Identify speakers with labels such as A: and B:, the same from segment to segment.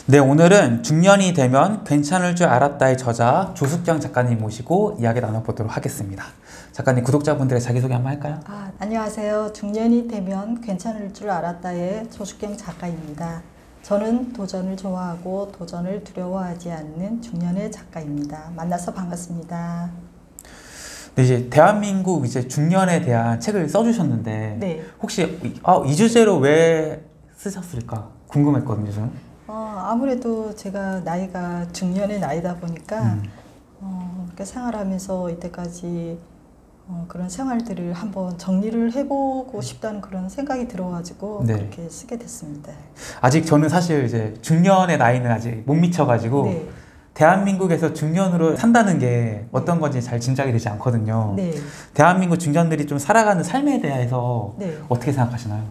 A: 네, 오늘은 중년이 되면 괜찮을 줄 알았다의 저자 조숙경 작가님 모시고 이야기 나눠보도록 하겠습니다. 작가님, 구독자분들의 자기소개 한번 할까요?
B: 안녕하세요. 중년이 되면 괜찮을 줄 알았다의 조숙경 작가입니다. 저는 도전을 좋아하고 도전을 두려워하지 않는 중년의 작가입니다. 만나서 반갑습니다.
A: 네, 이제 대한민국 중년에 대한 책을 써주셨는데
B: 네.
A: 혹시 이 주제로 왜 쓰셨을까 궁금했거든요, 저는.
B: 아무래도 제가 나이가 중년의 나이다 보니까 이렇게 생활하면서 이때까지 그런 생활들을 한번 정리를 해보고 싶다는 그런 생각이 들어가지고
A: 네.
B: 그렇게 쓰게 됐습니다.
A: 아직 저는 사실 이제 중년의 나이는 아직 못 미쳐가지고
B: 네.
A: 대한민국에서 중년으로 산다는 게 어떤 건지 잘 짐작이 되지 않거든요.
B: 네.
A: 대한민국 중년들이 좀 살아가는 삶에 대해서
B: 네.
A: 어떻게 생각하시나요?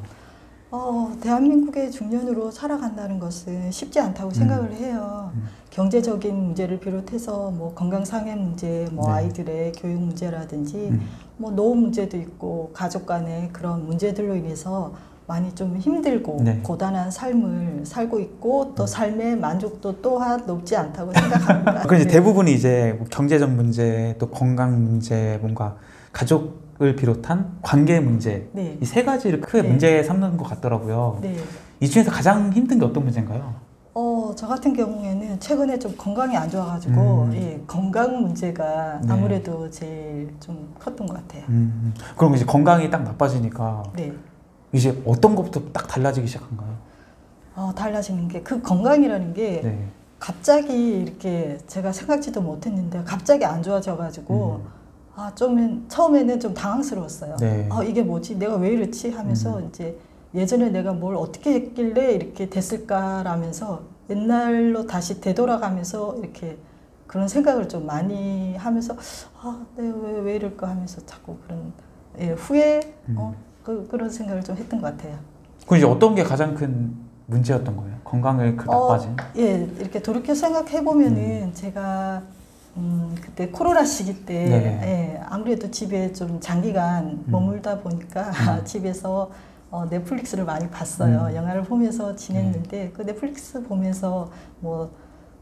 B: 대한민국의 중년으로 살아간다는 것은 쉽지 않다고 생각을 해요. 경제적인 문제를 비롯해서 뭐 건강상의 문제, 뭐
A: 네.
B: 아이들의 교육 문제라든지 뭐 노후 문제도 있고 가족 간의 그런 문제들로 인해서 많이 좀 힘들고
A: 네.
B: 고단한 삶을 살고 있고 또 삶의 만족도 또한 높지 않다고 생각합니다.
A: 그럼 이제
B: 네.
A: 대부분이 이제 뭐 경제적 문제, 또 건강 문제, 뭔가 가족을 비롯한 관계 문제,
B: 네.
A: 이 세 가지를 크게
B: 네.
A: 문제에 삼는 것 같더라고요.
B: 네.
A: 이 중에서 가장 힘든 게 어떤 문제인가요?
B: 저 같은 경우에는 최근에 좀 건강이 안 좋아가지고 예, 건강 문제가
A: 네.
B: 아무래도 제일 좀 컸던 것 같아요.
A: 그럼 이제 건강이 딱 나빠지니까
B: 네.
A: 이제 어떤 것부터 딱 달라지기 시작한가요?
B: 달라지는 게 그 건강이라는 게
A: 네.
B: 갑자기 이렇게 제가 생각지도 못했는데 갑자기 안 좋아져가지고 좀 처음에는 좀 당황스러웠어요.
A: 네.
B: 이게 뭐지? 내가 왜 이렇지? 하면서 이제 예전에 내가 뭘 어떻게 했길래 이렇게 됐을까라면서 옛날로 다시 되돌아가면서 이렇게 그런 생각을 좀 많이 하면서 내가 왜 이럴까 하면서 자꾸 그런 후회 그런 생각을 좀 했던 것 같아요.
A: 그럼 이제 어떤 게 가장 큰 문제였던 거예요? 건강을 나빠진?
B: 예, 이렇게 돌이켜 생각해 보면은 제가 그때 코로나 시기 때
A: 네.
B: 아무래도 집에 좀 장기간 머물다 보니까 집에서 넷플릭스를 많이 봤어요. 영화를 보면서 지냈는데 그 넷플릭스 보면서 뭐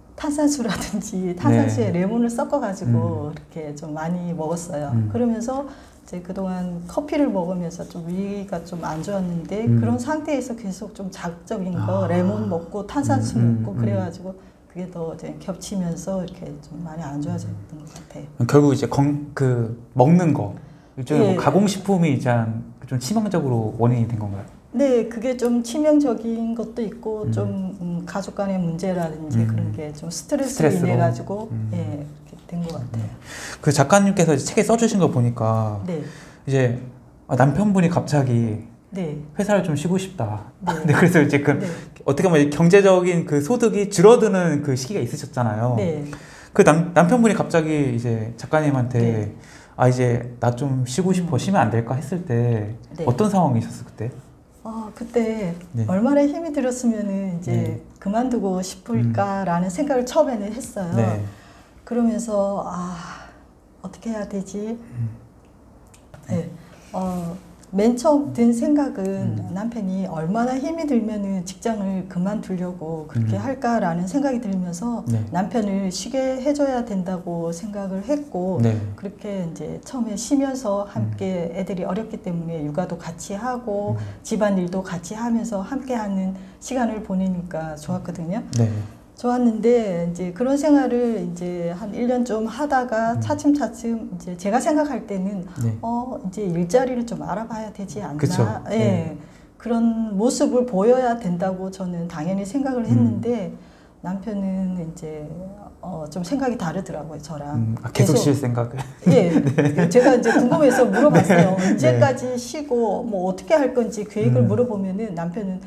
B: 탄산수라든지 탄산수에 레몬을 섞어가지고 이렇게 좀 많이 먹었어요. 그러면서 이제 그동안 커피를 먹으면서 좀 위가 좀 안 좋았는데 그런 상태에서 계속 좀 자극적인 거 레몬 먹고 탄산수 먹고 그래가지고 그게 더 이제 겹치면서 이렇게 좀 많이 안 좋아졌던 것 같아요.
A: 결국 이제 먹는 거 일종의
B: 예.
A: 뭐 가공식품이 이제 좀 치명적으로 원인이 된 건가요?
B: 네, 그게 좀 치명적인 것도 있고 좀 가족 간의 문제라든지 그런 게 좀 스트레스로 인해 가지고 예, 이렇게 된 것 같아요.
A: 그 작가님께서 이제 책에 써주신 거 보니까
B: 네,
A: 이제 남편분이 갑자기
B: 네,
A: 회사를 좀 쉬고 싶다.
B: 네.
A: 네, 그래서 이제
B: 네.
A: 어떻게 보면 경제적인 그 소득이 줄어드는 그 시기가 있으셨잖아요.
B: 네.
A: 그 남편분이 갑자기 이제 작가님한테
B: 네.
A: 이제 나 좀 쉬고 싶어, 쉬면 안 될까 했을 때
B: 네.
A: 어떤 상황이셨어요 그때?
B: 그때
A: 네.
B: 얼마나 힘이 들었으면은 이제
A: 네.
B: 그만두고 싶을까라는 생각을 처음에는 했어요.
A: 네.
B: 그러면서 어떻게 해야 되지? 네. 맨 처음 든 생각은 남편이 얼마나 힘이 들면은 직장을 그만두려고 그렇게 할까라는 생각이 들면서
A: 네.
B: 남편을 쉬게 해줘야 된다고 생각을 했고
A: 네.
B: 그렇게 이제 처음에 쉬면서 함께 애들이 어렸기 때문에 육아도 같이 하고 집안일도 같이 하면서 함께하는 시간을 보내니까 좋았거든요.
A: 네.
B: 좋았는데 이제 그런 생활을 이제 한 1년 좀 하다가 차츰차츰 이제 제가 생각할 때는
A: 네.
B: 이제 일자리를 좀 알아봐야 되지 않나.
A: 그쵸.
B: 예.
A: 네.
B: 그런 모습을 보여야 된다고 저는 당연히 생각을 했는데 남편은 이제 좀 생각이 다르더라고요, 저랑.
A: 계속 쉴 생각을.
B: 예.
A: 네.
B: 제가 이제 궁금해서 물어봤어요.
A: 네.
B: 언제까지 쉬고 뭐 어떻게 할 건지 계획을 물어보면은 남편은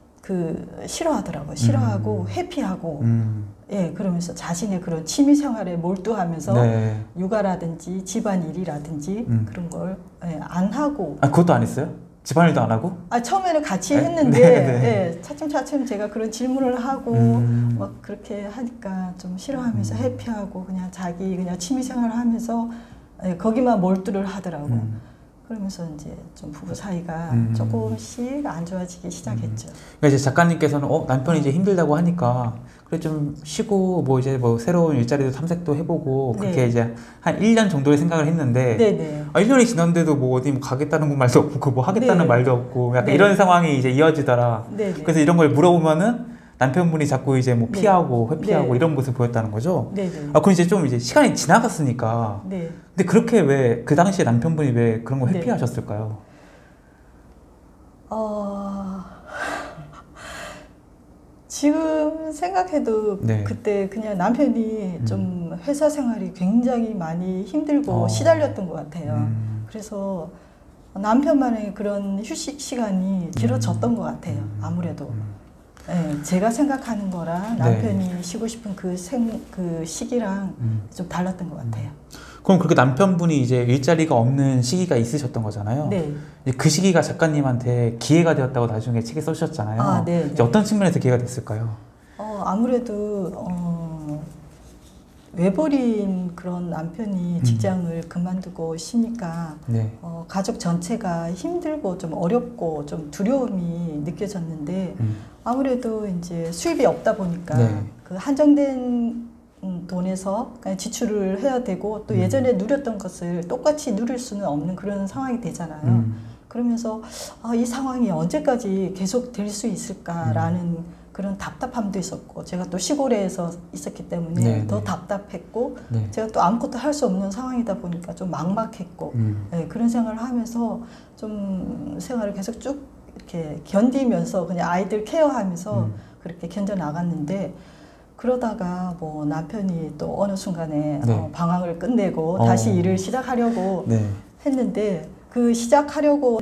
B: 싫어하더라고요. 싫어하고 회피하고 예, 그러면서 자신의 그런 취미 생활에 몰두하면서
A: 네.
B: 육아라든지 집안일이라든지 그런 걸 안 하고
A: 그것도 안 했어요? 집안일도 안 하고?
B: 처음에는 같이
A: 네?
B: 했는데
A: 네.
B: 예, 차츰차츰 제가 그런 질문을 하고 막 그렇게 하니까 좀 싫어하면서 회피하고 그냥 자기 그냥 취미 생활을 하면서 거기만 몰두를 하더라고. 그러면서 이제 좀 부부 사이가 조금씩 안 좋아지기 시작했죠.
A: 그러니까 이제 작가님께서는 남편이 이제 힘들다고 하니까 그래 좀 쉬고 뭐 이제 뭐 새로운 일자리도 탐색도 해보고 그렇게
B: 네.
A: 이제 한 1년 정도의 생각을 했는데
B: 네네.
A: 1년이 지났는데도 뭐 어디 뭐 가겠다는 말도 없고 뭐 하겠다는
B: 네.
A: 말도 없고 약간
B: 네.
A: 이런 상황이 이제 이어지더라.
B: 네네.
A: 그래서 이런 걸 물어보면은 남편분이 자꾸 이제 뭐
B: 네.
A: 피하고 회피하고
B: 네.
A: 이런 모습을 보였다는 거죠.
B: 네네.
A: 그럼 이제 좀 이제 시간이 지나갔으니까.
B: 네.
A: 근데 그렇게 왜 그 당시에 남편분이 왜 그런 거
B: 네.
A: 회피하셨을까요?
B: 지금 생각해도
A: 네.
B: 그때 그냥 남편이 좀 회사 생활이 굉장히 많이 힘들고 시달렸던 것 같아요. 그래서 남편만의 그런 휴식 시간이 길어졌던 것 같아요. 아무래도. 네, 제가 생각하는 거랑 남편이 쉬고 싶은 그 시기랑 좀 달랐던 것 같아요.
A: 그럼 그렇게 남편분이 이제 일자리가 없는 시기가 있으셨던 거잖아요.
B: 네.
A: 이제 그 시기가 작가님한테 기회가 되었다고 나중에 책에 써주셨잖아요.
B: 아, 네.
A: 이제 어떤 측면에서 기회가 됐을까요?
B: 아무래도 외벌이인 그런 남편이 직장을 그만두고 쉬니까
A: 네.
B: 가족 전체가 힘들고 좀 어렵고 좀 두려움이 느껴졌는데 아무래도 이제 수입이 없다 보니까
A: 네.
B: 그 한정된 돈에서 그냥 지출을 해야 되고 또 예전에 누렸던 것을 똑같이 누릴 수는 없는 그런 상황이 되잖아요. 그러면서 이 상황이 언제까지 계속 될 수 있을까라는 그런 답답함도 있었고 제가 또 시골에서 있었기 때문에
A: 네,
B: 더
A: 네.
B: 답답했고
A: 네.
B: 제가 또 아무것도 할 수 없는 상황이다 보니까 좀 막막했고 네, 그런 생활을 하면서 좀 생활을 계속 쭉 이렇게 견디면서 그냥 아이들 케어하면서 그렇게 견뎌 나갔는데 그러다가 뭐 남편이 또 어느 순간에
A: 네.
B: 방황을 끝내고 다시 일을 시작하려고
A: 네.
B: 했는데 그 시작하려고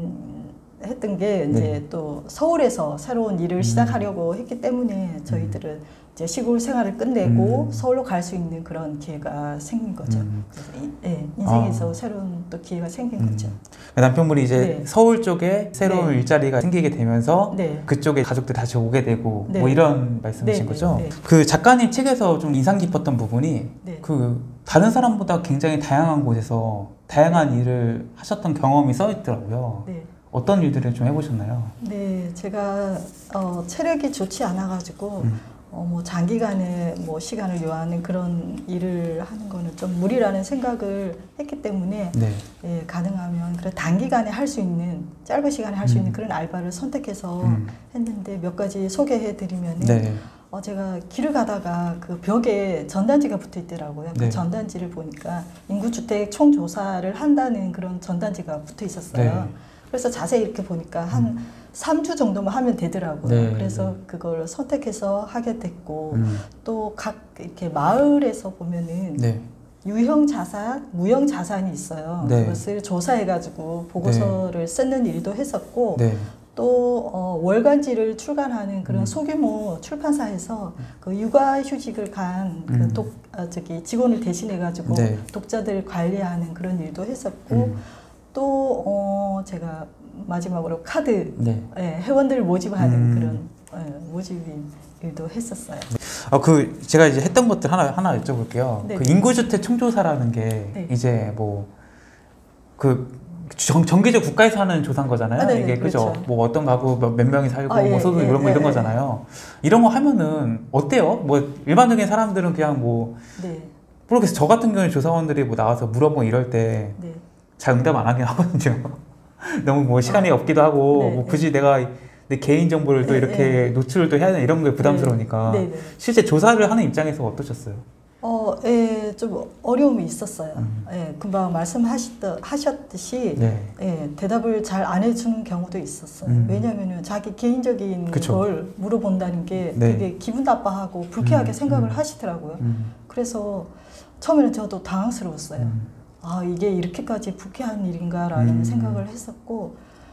B: 했던 게 이제
A: 네.
B: 또 서울에서 새로운 일을 시작하려고 했기 때문에 저희들은 이제 시골 생활을 끝내고 서울로 갈 수 있는 그런 기회가 생긴 거죠. 그래서 인생에서 새로운 또 기회가 생긴 거죠.
A: 남편분이 이제
B: 네.
A: 서울 쪽에 새로운
B: 네.
A: 일자리가 생기게 되면서
B: 네.
A: 그쪽에 가족들 다시 오게 되고
B: 네.
A: 뭐 이런 말씀이신
B: 네,
A: 거죠?
B: 네, 네.
A: 그 작가님 책에서 좀 인상 깊었던 부분이
B: 네.
A: 그 다른 사람보다 굉장히 다양한 곳에서 다양한 일을 하셨던 경험이 써 있더라고요.
B: 네.
A: 어떤 일들을 좀 해보셨나요?
B: 네, 제가 체력이 좋지 않아가지고 뭐 장기간의 뭐 시간을 요하는 그런 일을 하는 거는 좀 무리라는 생각을 했기 때문에
A: 네.
B: 예, 가능하면 그래 단기간에 할 수 있는 짧은 시간에 할 수 있는 그런 알바를 선택해서 했는데 몇 가지 소개해드리면은
A: 네.
B: 제가 길을 가다가 그 벽에 전단지가 붙어 있더라고요.
A: 네.
B: 그 전단지를 보니까 인구주택 총조사를 한다는 그런 전단지가 붙어 있었어요.
A: 네.
B: 그래서 자세히 이렇게 보니까 한 3주 정도만 하면 되더라고요.
A: 네,
B: 그래서
A: 네.
B: 그걸 선택해서 하게 됐고 또 각 이렇게 마을에서 보면은
A: 네.
B: 유형 자산, 무형 자산이 있어요.
A: 네.
B: 그것을 조사해가지고 보고서를 쓰는 일도 했었고
A: 네.
B: 또 월간지를 출간하는 그런 소규모 출판사에서 그 육아휴직을 간 그 직원을 대신해가지고
A: 네.
B: 독자들을 관리하는 그런 일도 했었고 또 제가 마지막으로 카드
A: 네.
B: 회원들을 모집하는 그런 모집인 일도 했었어요.
A: 그 제가 이제 했던 것들 하나 여쭤볼게요.
B: 네.
A: 그 인구주택 총조사라는 게
B: 네.
A: 이제 뭐 그 정기적 국가에서 하는 조사인 거잖아요.
B: 네네,
A: 이게 그죠?
B: 그렇죠.
A: 뭐 어떤 가구 몇 명이 살고
B: 예,
A: 뭐 소득
B: 예,
A: 이런 거
B: 예,
A: 이런
B: 예.
A: 거잖아요. 이런 거 하면은 어때요? 뭐 일반적인 사람들은 그냥 뭐
B: 네,
A: 모르겠어요. 저 같은 경우에 조사원들이 뭐 나와서 물어보고 이럴 때 잘
B: 네,
A: 응답 안 하긴 하거든요. 너무 뭐 시간이 없기도 하고
B: 네,
A: 뭐
B: 네.
A: 굳이 내가 내 개인 정보를 또
B: 네,
A: 이렇게
B: 네.
A: 노출을 또 해야 되나 이런 게 부담스러우니까
B: 네, 네.
A: 실제 조사를 하는 입장에서 어떠셨어요?
B: 좀 어려움이 있었어요. 금방 말씀하셨듯이
A: 네.
B: 대답을 잘 안 해주는 경우도 있었어요. 왜냐하면 자기 개인적인
A: 그쵸.
B: 걸 물어본다는 게
A: 네.
B: 되게 기분 나빠하고 불쾌하게 생각을 하시더라고요. 그래서 처음에는 저도 당황스러웠어요. 이게 이렇게까지 불쾌한 일인가라는 생각을 했었고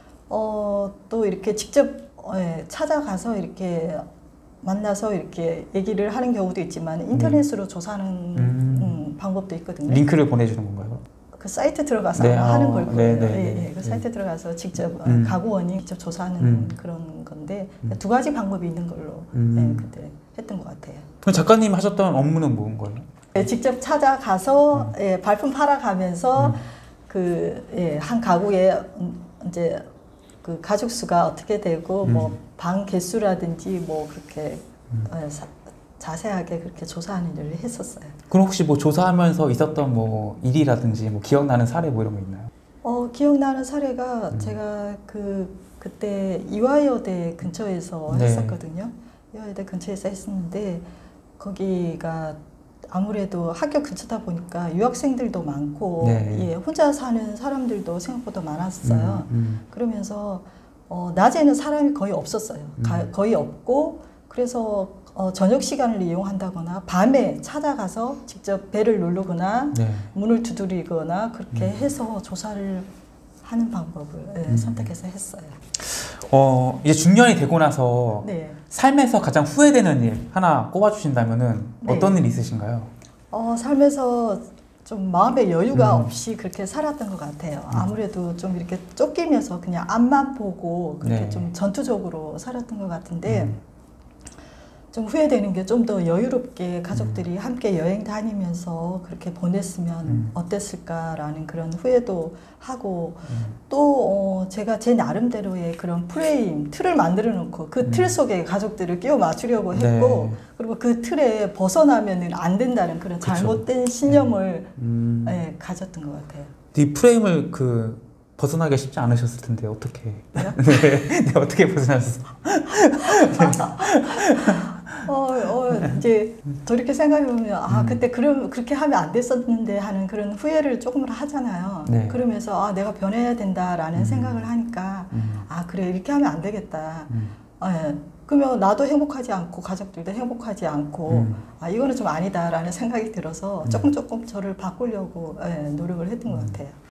B: 또 이렇게 직접 찾아가서 이렇게 만나서 이렇게 얘기를 하는 경우도 있지만 인터넷으로 조사하는 방법도 있거든요.
A: 링크를 보내주는 건가요?
B: 그 사이트 들어가서
A: 네,
B: 아마 하는 걸 거예요.
A: 네.
B: 그 사이트 들어가서 직접 가구원이 직접 조사하는 그런 건데 두 가지 방법이 있는 걸로 그때 했던 것 같아요.
A: 그럼 작가님 하셨던 업무는 뭔 거예요?
B: 직접 찾아가서 발품 팔아가면서 한 가구에 이제 그 가족 수가 어떻게 되고 뭐 방 개수라든지 뭐 그렇게 자세하게 그렇게 자세하는 일을 했었어요.
A: 그럼 혹시 뭐 조사하면서 있었던 뭐 일이라든지 뭐 기억나는 사례 뭐 이런 거 있나요?
B: 기억나는 사례가 제가 그때 이화여대 근처에서
A: 네.
B: 했었거든요. 이화여대 근처에서 했었는데 거기가 아무래도 학교 근처다 보니까 유학생들도 많고
A: 네.
B: 혼자 사는 사람들도 생각보다 많았어요. 그러면서 낮에는 사람이 거의 없었어요. 거의 없고 그래서 저녁 시간을 이용한다거나 밤에 찾아가서 직접 벨을 누르거나
A: 네.
B: 문을 두드리거나 그렇게 해서 조사를 하는 방법을 선택해서 했어요.
A: 이제 중년이 되고 나서
B: 네.
A: 삶에서 가장 후회되는 일 하나 꼽아주신다면은 어떤
B: 네.
A: 일이 있으신가요?
B: 삶에서 좀 마음의 여유가 없이 그렇게 살았던 것 같아요. 아무래도 좀 이렇게 쫓기면서 그냥 앞만 보고 그렇게
A: 네.
B: 좀 전투적으로 살았던 것 같은데 좀 후회되는 게 좀 더 여유롭게 가족들이 함께 여행 다니면서 그렇게 보냈으면 어땠을까라는 그런 후회도 하고 또 제가 제 나름대로의 그런 프레임, 틀을 만들어 놓고 그 틀 속에 가족들을 끼워 맞추려고 했고
A: 네.
B: 그리고 그 틀에 벗어나면 안 된다는 그런
A: 그쵸.
B: 잘못된 신념을 가졌던 것 같아요.
A: 이 프레임을 벗어나기 쉽지 않으셨을 텐데 어떻게?
B: 그래요?
A: 네, 어떻게 벗어나셨어요?
B: 이제 돌이켜 생각해보면 그때 그렇게 하면 안 됐었는데 하는 그런 후회를 조금은 하잖아요.
A: 네.
B: 그러면서 내가 변해야 된다라는 생각을 하니까 그래 이렇게 하면 안 되겠다. 그러면 나도 행복하지 않고 가족들도 행복하지 않고 이거는 좀 아니다라는 생각이 들어서 조금 저를 바꾸려고 노력을 했던 것 같아요.